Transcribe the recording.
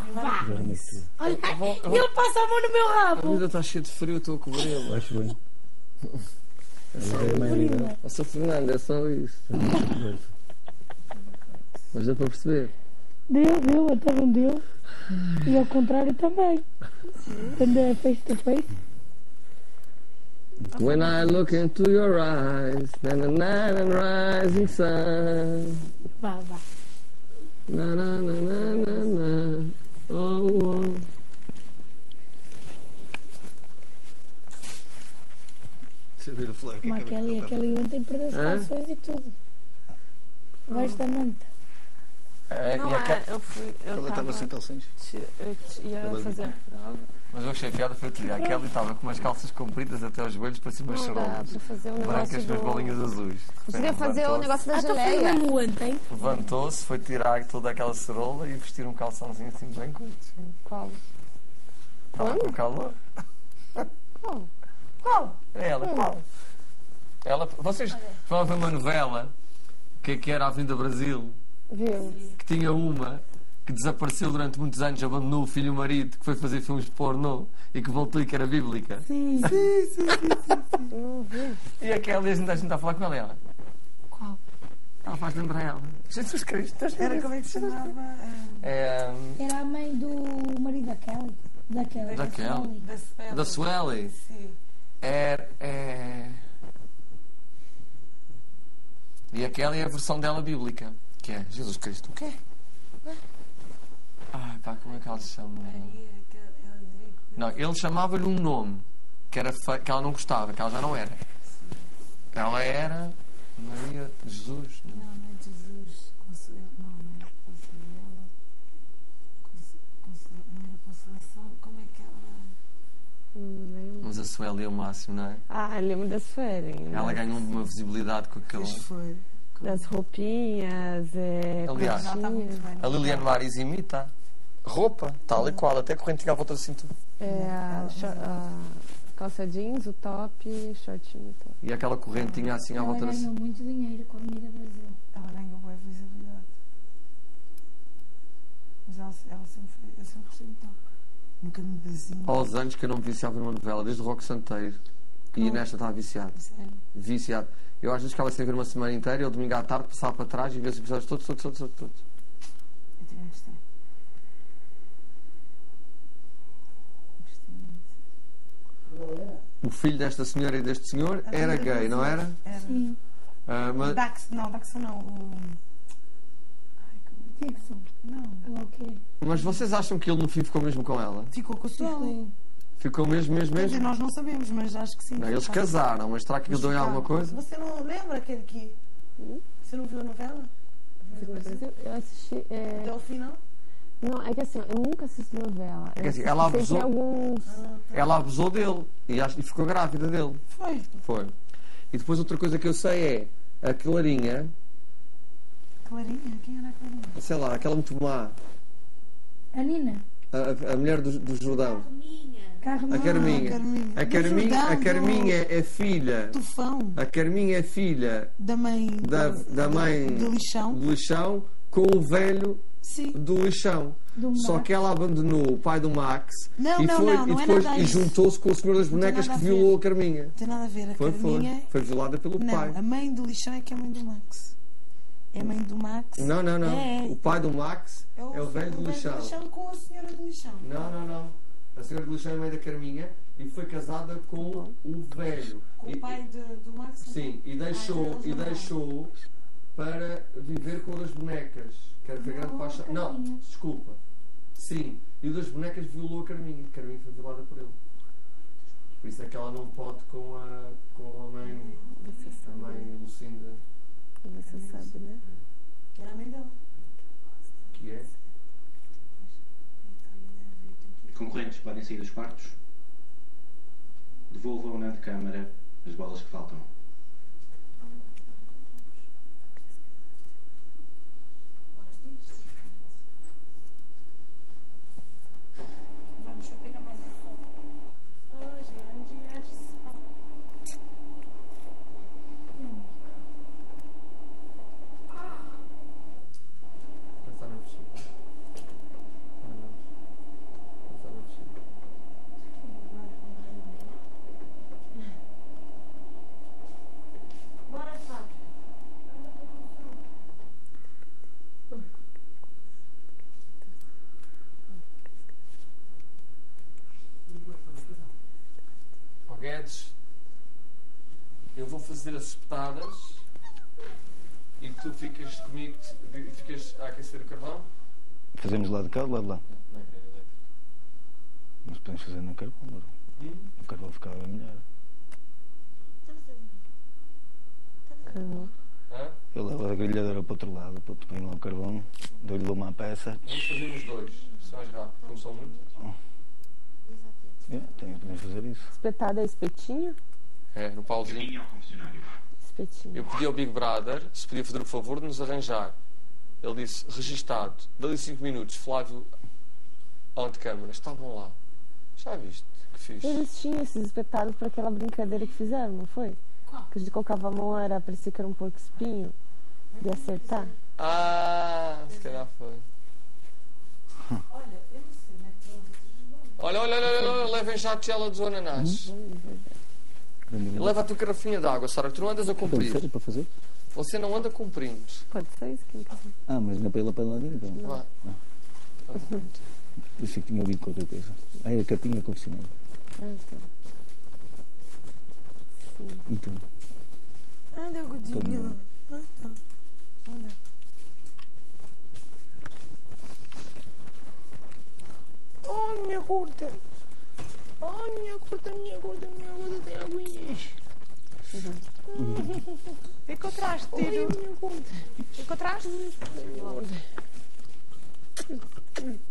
Vá. Olha, vou- ele passa a mão no meu A rabo. vida está cheia de frio, estou a cobri-lo. Acho bem. É mais legal. Ó, Sr. Fernando, é só isso. Mas dá para perceber. Deu, até não deu. E ao contrário também. Quando é face to face. When I look into your eyes, na na na na rising sun, Vá. na na na na na na, oh oh. Deixa eu ver a flor. Como aquele ontem perdeu-se Hã? calções e tudo. Vais da manta. Não, eu fui. Eu Ela estava sem calções. ia Ela fazer a prova. Mas eu achei piada foi outro dia. A Kelly estava com umas calças compridas até aos joelhos para cima das Não dá charolas. para fazer o Brancas negócio com as do... bolinhas azuis. Podia fazer o negócio da Então foi geleia. mesmo ontem. Levantou-se, foi tirar toda aquela cerola e vestir um calçãozinho assim bem curto. Qual? Estava com calor. Qual? Qual? É ela, qual? Ela, vocês vão ver uma novela que era a Avenida Brasil, Viu? que tinha uma que desapareceu durante muitos anos, abandonou o filho e o marido, que foi fazer filmes de pornô e que voltou e que era bíblica. Sim. Não vi. E aquela, e a gente está a falar com ela e ela. Qual? Ela faz lembrar ela. Jesus Cristo, Era como é que se chamava? É. Era a mãe do marido da Kelly. Da Kelly. Da Kelly. Da Sueli. Sim. É. E aquela é a versão dela bíblica, que é Jesus Cristo. O quê? Ai pá, como é que ela se chama? Não, ele chamava-lhe um nome que ela não gostava, que ela já não era. Ela era Maria Jesus. Não é Jesus. Consuelo. Não era Consuelo. Não era Consolação. Como é que ela... Não lembro. Mas a Sueli é o máximo, não é? Ah, lembro das férias. Ela ganhou uma visibilidade com aquele. Pois foi. Das roupinhas, Aliás, Já está muito bem. a Liliane Maris imita roupa, tal e qual, até correntinha à volta da cintura. a calça jeans, o top, shortinho. Top. E aquela correntinha assim à Ela volta da ganhou cintura. muito dinheiro com a Avenida Brasil. Ela ganhou boa visibilidade. Mas ela sempre foi... Eu sempre gostei muito dela. Nunca me vizinho. Aos anos que eu não me viciava numa novela, desde o Rock Santeiro. E nesta estava viciado. Sério. Viciado. Eu às vezes ficava sem ver uma semana inteira, eu domingo à tarde passava para trás e via os episódios todos. Eu também gostei. Gostei muito. O filho desta senhora e deste senhor era gay, não era? Era. Sim. Mas Daxon não. Ai, como... Dixon. Não. Ela o quê? mas vocês acham que ele no fim ficou mesmo com ela? Ficou com a Sueli. Ficou mesmo? Quer dizer, nós não sabemos, mas acho que sim. Não, eles casaram, mas será que aquilo deu em alguma coisa? Você não lembra aquele que... Você não viu a novela? Eu assisti. Até o final? Não, é que assim, eu nunca assisti novela. É que assim, Eu ela assisti sempre abusou. alguns. Ela abusou dele e ficou grávida dele. Foi. E depois outra coisa que eu sei é a Clarinha, Clarinha? Quem era a Clarinha? sei lá, aquela muito má, A Nina. a mulher do Jordão. Carmen. A Carminha. Carminha. A Do Carminha, Jordão, a Carminha é filha. Tufão. A Carminha é filha Da mãe... da mãe Do lixão. do lixão com o velho Sim. do lixão. Do Só Max. que ela abandonou o pai do Max Não, e não, foi não, não e é depois nada e isso. juntou-se com o senhor das Não tem bonecas que nada a violou ver. a Carminha. Não tem nada a ver. A Foi. Carminha... Foi violada pelo Não, pai. a mãe do lixão é que é a mãe do Max. É a mãe do Max. Não. É. O pai do Max é o velho do lixão. com a senhora do lixão. Não. A senhora do lixão é mãe da Carminha e foi casada com o velho. Com E- o pai do Max? Sim, e deixou para viver com o das bonecas. Que era foi grande paixão. Não, Carminha. desculpa. Sim, e o das bonecas violou a Carminha. A Carminha foi violada por ele. Por isso é que ela não pode com a mãe. A mãe Lucinda, Você sabe, né? Que era a mãe dela. que é. Concorrentes podem sair dos quartos. Devolvam na câmara as bolas que faltam. Vamos só pegar mais um pouco. Hoje é um dia de sol. Pensar na vestida. pedes. Eu vou fazer as espetadas e tu ficas comigo, ficas a aquecer o carvão. Fazemos lá de cá ou lá de lá? Não é grelha elétrica. Mas podemos fazer no carvão, não? O carvão ficava melhor. Carvão. Hã? Eu levo a grelhadeira para o outro lado, para põe lá o carvão, dou-lhe uma peça. Vamos fazer os dois. São mais rápido. Como são muitos. Podemos fazer isso. Espetada é espetinho? É, no pauzinho. Caminho ao confessionário. Espetinho. Eu pedi ao Big Brother se podia fazer o favor de nos arranjar. Ele disse, registado, dali 5 minutos, Flávio, on câmara, estavam lá. Já viste que fiz? Eles tinham esses espetados para aquela brincadeira que fizeram, não foi? Qual? Que a gente colocava a mão, era, parecia que era um porco espinho, de acertar. Ah, se calhar foi. Olha, eu não sei, né? Olha, levem já a tigela dos ananás. E leva a tua garrafinha de água, Sara, que tu não andas a cumprir. Para fazer? Você não anda cumprindo. Pode ser isso, quem quiser. Ah, mas não é para ir lá para lá dentro? Então. Vá. Eu sei que tinha ouvido qualquer coisa. Ah, é a capinha confessionária. Então. Então, Anda, Godinho. Anda. Oh, minha curta. Oh, minha curta, tem aguinha. Encontraste, tiro. Encontraste?